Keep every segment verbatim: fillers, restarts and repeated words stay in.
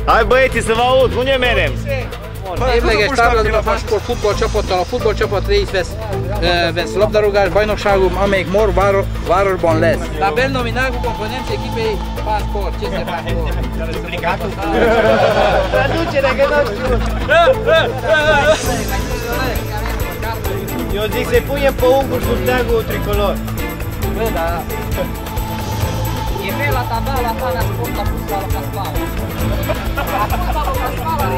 Hai băieții să vă aud, unde merem? Évleges tárgyalás, akkor futballcsapattal, a futballcsapat részt vesz, vesz labdarúgás bajnokságunk, amelyik Mor városban lesz. La bel nominálgukon a nemzeti pasport, ce se pasport? Explicatul? Traducere, că nu știu. Eu zic să punem pe unguri sub steagul tricolor. Bă, da. E pe la tabela ta ne ascultă futbalul ca spală. Futbalul ca spală.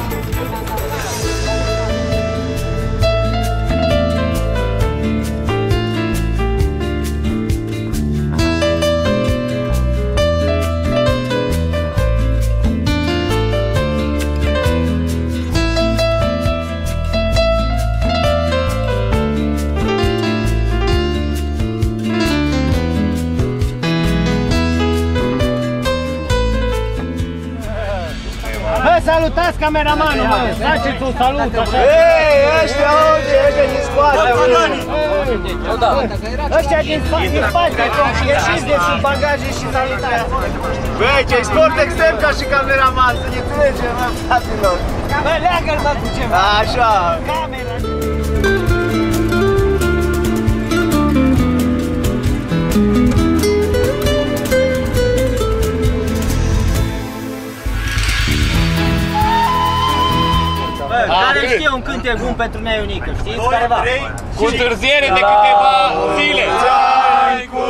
Salutați cameramanul, mă! Faceți un salut, așa! Ei, ăștia unde? Ăștia din spate! Ăștia din spate! Ieșiți de sub bagaje și salutați! Băi, ce-i sport extrem ca și cameraman, să ne înțelegem, mă, fraților! Bă, leagă-l, mă, cu ceva! Așa! Camera! Care știe un cântec bun pentru Nea Ionică, știți careva? Cu întârziere de câteva zile. Ți-ai cu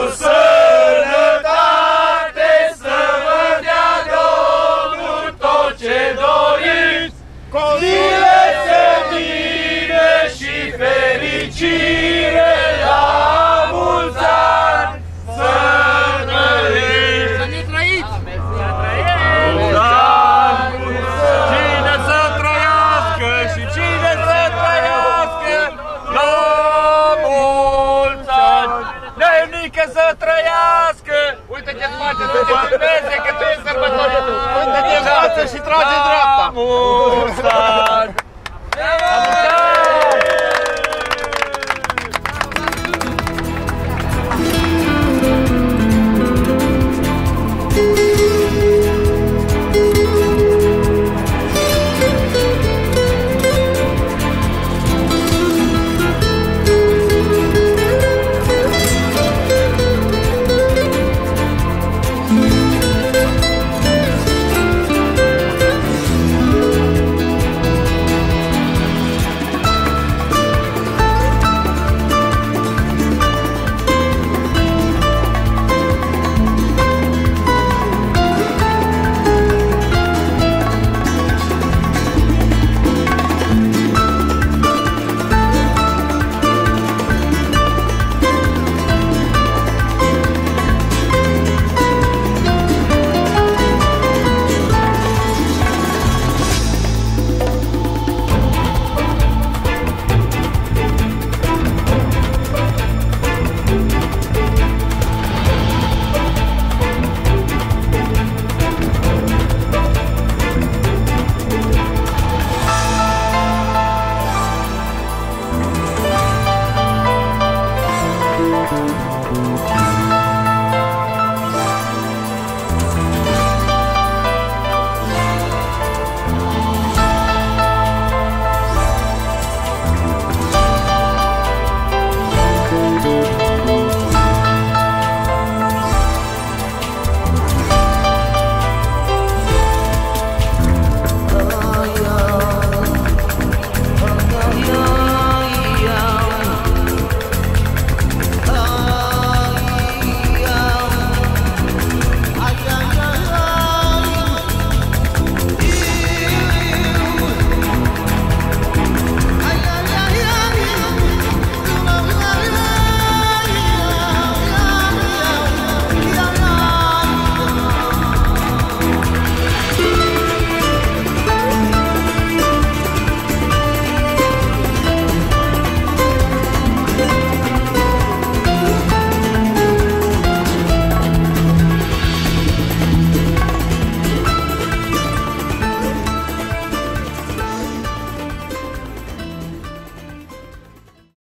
sănătate să vă dea Domnul tot ce doriți, zile senină și fericire la mulți ani, să trăiți! Să ne trăiți! Și cine să trăiască la mulți ani, Nea Ionică să trăiască! Uite-te în față să te filmeze că tu ești sărbătoritul! Uite-te în față și trage dreapta! La mulți ani!